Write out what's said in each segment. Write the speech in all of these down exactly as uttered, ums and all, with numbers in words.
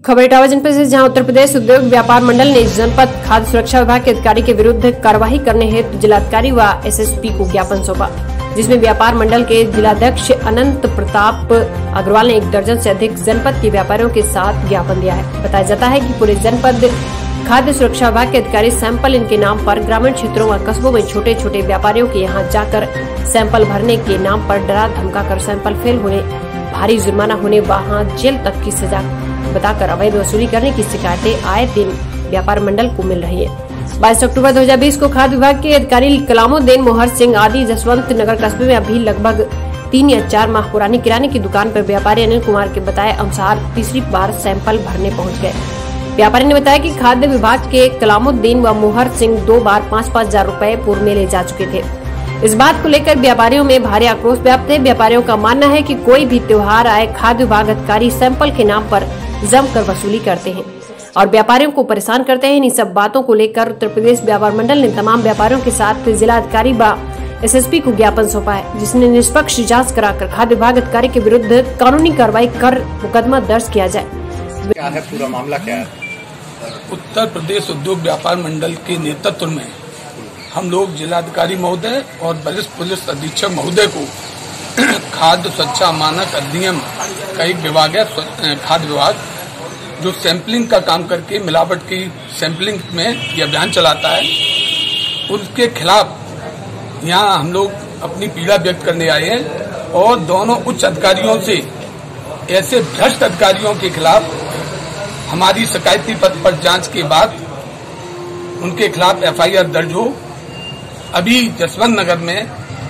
खबर इटावा जनपद से, जहां उत्तर प्रदेश उद्योग व्यापार मंडल ने जनपद खाद्य सुरक्षा विभाग के अधिकारी के विरुद्ध कार्रवाई करने हेतु जिलाधिकारी व एसएसपी को ज्ञापन सौंपा, जिसमें व्यापार मंडल के जिलाध्यक्ष अनंत प्रताप अग्रवाल ने एक दर्जन से अधिक जनपद के व्यापारियों के साथ ज्ञापन दिया है। बताया जाता है कि पूरे जनपद खाद्य सुरक्षा विभाग के अधिकारी सैंपल इनके नाम पर ग्रामीण क्षेत्रों व कस्बों में छोटे छोटे व्यापारियों के यहां जाकर सैंपल भरने के नाम पर डरा धमकाकर सैंपल फेल होने, भारी जुर्माना होने, वहां जेल तक की सजा बताकर अवैध वसूली करने की शिकायतें आए दिन व्यापार मंडल को मिल रही है। बाईस अक्टूबर दो हज़ार बीस को खाद्य विभाग के अधिकारी कलामुद्दीन मोहर सिंह आदि जसवंत नगर कस्बे में अभी लगभग तीन या चार माह पुरानी किराने की दुकान पर व्यापारी अनिल कुमार के बताए अनुसार तीसरी बार सैंपल भरने पहुंच गए। व्यापारी ने बताया कि खाद्य विभाग के कलामुद्दीन व मोहर सिंह दो बार पाँच पाँच हजार रूपए पूर्व में ले जा चुके थे। इस बात को लेकर व्यापारियों में भारी आक्रोश व्याप्त है। व्यापारियों का मानना है कि कोई भी त्योहार आए, खाद्य विभाग अधिकारी सैंपल के नाम पर जमकर वसूली करते हैं और व्यापारियों को परेशान करते हैं। इन सब बातों को लेकर उत्तर प्रदेश व्यापार मंडल ने तमाम व्यापारियों के साथ जिला अधिकारी व एसएसपी को ज्ञापन सौंपा है, जिसने निष्पक्ष जांच कराकर खाद्य विभाग अधिकारी के विरुद्ध कानूनी कार्रवाई कर मुकदमा दर्ज किया जाए। क्या है पूरा मामला, क्या है? उत्तर प्रदेश उद्योग व्यापार मंडल के नेतृत्व में हम लोग जिलाधिकारी महोदय और वरिष्ठ पुलिस अधीक्षक महोदय को खाद्य सुरक्षा मानक अधिनियम का एक विभाग है, खाद्य विभाग, जो सैंपलिंग का काम करके मिलावट की सैंपलिंग में ये अभियान चलाता है, उनके खिलाफ यहाँ हम लोग अपनी पीड़ा व्यक्त करने आए हैं और दोनों उच्च अधिकारियों से ऐसे भ्रष्ट अधिकारियों के खिलाफ हमारी शिकायती पत्र पर जांच के बाद उनके खिलाफ एफआईआर दर्ज हो। अभी जसवंत नगर में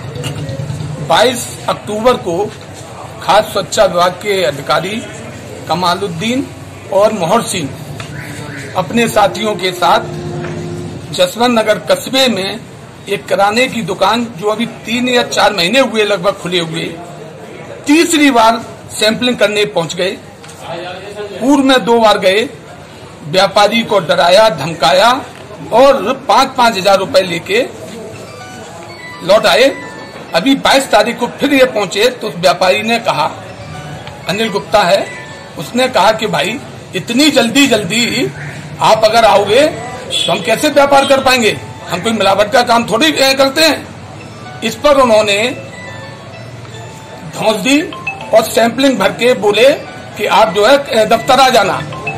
बाईस अक्टूबर को खाद्य सुरक्षा विभाग के अधिकारी कमालुद्दीन और मोहर सिंह अपने साथियों के साथ जसवंत नगर कस्बे में एक किराने की दुकान, जो अभी तीन या चार महीने हुए लगभग खुले हुए, तीसरी बार सैंपलिंग करने पहुंच गए। पूर्व में दो बार गए, व्यापारी को डराया धमकाया और पांच पांच हजार रूपये लेके लौट आए। अभी बाईस तारीख को फिर ये पहुंचे तो उस व्यापारी ने कहा, अनिल गुप्ता है, उसने कहा कि भाई इतनी जल्दी जल्दी आप अगर आओगे तो हम कैसे व्यापार कर पाएंगे, हम कोई मिलावट का काम थोड़ी करते हैं। इस पर उन्होंने धौंस दी और सैंपलिंग भर के बोले कि आप जो है दफ्तर आ जाना।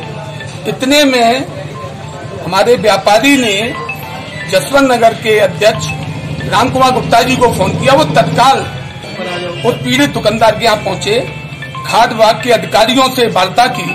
इतने में हमारे व्यापारी ने जसवंत नगर के अध्यक्ष राम कुमार गुप्ता जी को फोन किया। वो तत्काल उस पीड़ित दुकानदार के यहाँ पहुंचे, खाद्य विभाग के अधिकारियों से वार्ता की।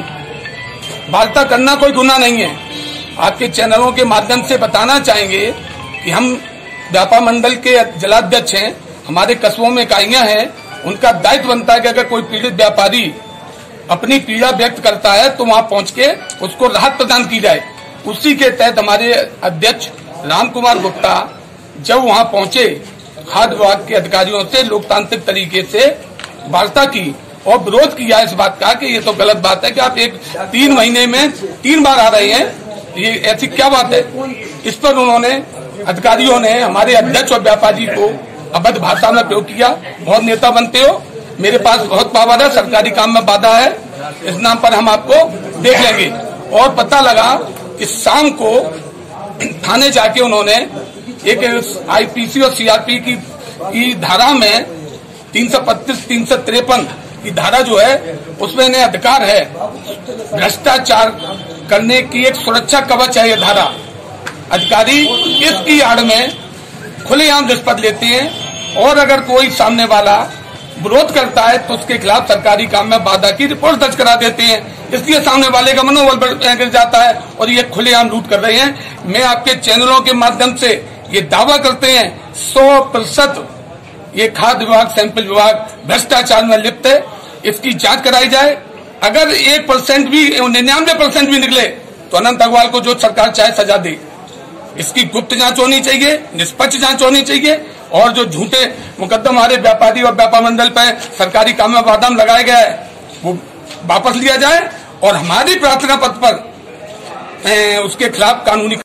वार्ता करना कोई गुनाह नहीं है। आपके चैनलों के माध्यम से बताना चाहेंगे कि हम व्यापार मंडल के जिलाध्यक्ष हैं, हमारे कस्बों में इकाइयां हैं, उनका दायित्व बनता है कि अगर कोई पीड़ित व्यापारी अपनी पीड़ा व्यक्त करता है तो वहां पहुंच के उसको राहत प्रदान की जाए। उसी के तहत हमारे अध्यक्ष राम कुमार गुप्ता जब वहां पहुंचे, खाद्य विभाग के अधिकारियों से लोकतांत्रिक तरीके से वार्ता की और विरोध किया इस बात का कि ये तो गलत बात है कि आप एक तीन महीने में तीन बार आ रहे हैं, ये ऐसी क्या बात है। इस पर उन्होंने अधिकारियों ने हमारे अध्यक्ष और व्यापारी को अभद्र भाषा में प्रयोग किया। बहुत नेता बनते हो, मेरे पास बहुत पावर है, सरकारी काम में बाधा है, इस नाम पर हम आपको देख लेंगे। और पता लगा कि शाम को थाने जाके उन्होंने एक आईपीसी और सीआरपी की, की धारा में तीन सौ पच्चीस तीन सौ तिरपन की धारा जो है उसमें इन्हें अधिकार है भ्रष्टाचार करने की, एक सुरक्षा कवच है ये धारा। अधिकारी इसकी आड़ में खुलेआम रिश्वत लेते हैं और अगर कोई सामने वाला विरोध करता है तो उसके खिलाफ सरकारी काम में बाधा की रिपोर्ट दर्ज करा देते हैं। इसलिए सामने वाले का मनोबल गिर जाता है और ये खुलेआम लूट कर रहे हैं। मैं आपके चैनलों के माध्यम से ये दावा करते हैं सौ प्रतिशत ये खाद्य विभाग, सैंपल विभाग भ्रष्टाचार में लिप्त है। इसकी जांच कराई जाए। अगर एक परसेंट भी, निन्यानवे परसेंट भी निकले तो अनंत अग्रवाल को जो सरकार चाहे सजा दे। इसकी गुप्त जांच होनी चाहिए, निष्पक्ष जांच होनी चाहिए और जो झूठे मुकदमे हमारे व्यापारी और व्यापार मंडल पर सरकारी काम में बाधा लगाया गया है वो वापस लिया जाए और हमारी प्रार्थना पत्र पर उसके खिलाफ कानूनी